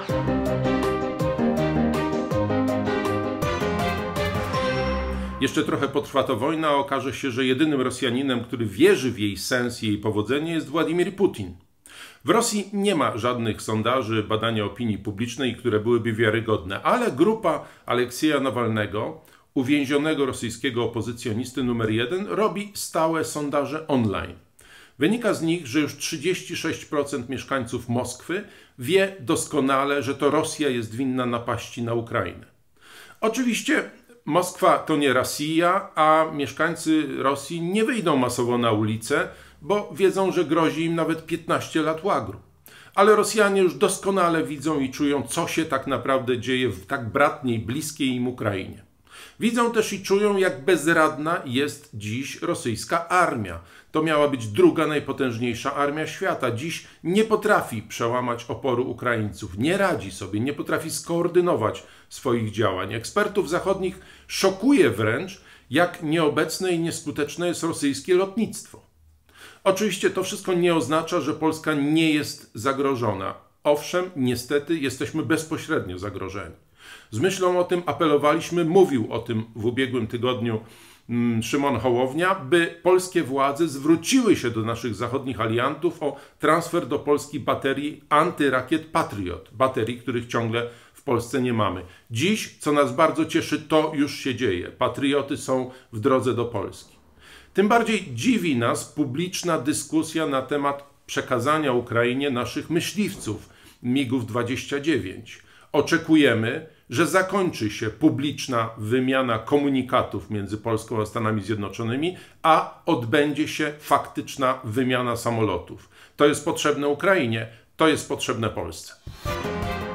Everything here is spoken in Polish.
Jeszcze trochę potrwa ta wojna, a okaże się, że jedynym Rosjaninem, który wierzy w jej sens i jej powodzenie, jest Władimir Putin. W Rosji nie ma żadnych sondaży, badania opinii publicznej, które byłyby wiarygodne, ale grupa Aleksieja Nawalnego, uwięzionego rosyjskiego opozycjonisty numer 1, robi stałe sondaże online. Wynika z nich, że już 36% mieszkańców Moskwy wie doskonale, że to Rosja jest winna napaści na Ukrainę. Oczywiście Moskwa to nie Rosja, a mieszkańcy Rosji nie wyjdą masowo na ulicę, bo wiedzą, że grozi im nawet 15 lat łagru. Ale Rosjanie już doskonale widzą i czują, co się tak naprawdę dzieje w tak bratniej, bliskiej im Ukrainie. Widzą też i czują, jak bezradna jest dziś rosyjska armia. To miała być druga najpotężniejsza armia świata. Dziś nie potrafi przełamać oporu Ukraińców, nie radzi sobie, nie potrafi skoordynować swoich działań. Ekspertów zachodnich szokuje wręcz, jak nieobecne i nieskuteczne jest rosyjskie lotnictwo. Oczywiście to wszystko nie oznacza, że Polska nie jest zagrożona. Owszem, niestety jesteśmy bezpośrednio zagrożeni. Z myślą o tym apelowaliśmy, mówił o tym w ubiegłym tygodniu Szymon Hołownia, by polskie władze zwróciły się do naszych zachodnich aliantów o transfer do Polski baterii antyrakiet Patriot, baterii, których ciągle w Polsce nie mamy. Dziś, co nas bardzo cieszy, to już się dzieje. Patrioty są w drodze do Polski. Tym bardziej dziwi nas publiczna dyskusja na temat przekazania Ukrainie naszych myśliwców MiG-29. Oczekujemy, że zakończy się publiczna wymiana komunikatów między Polską a Stanami Zjednoczonymi, a odbędzie się faktyczna wymiana samolotów. To jest potrzebne Ukrainie, to jest potrzebne Polsce.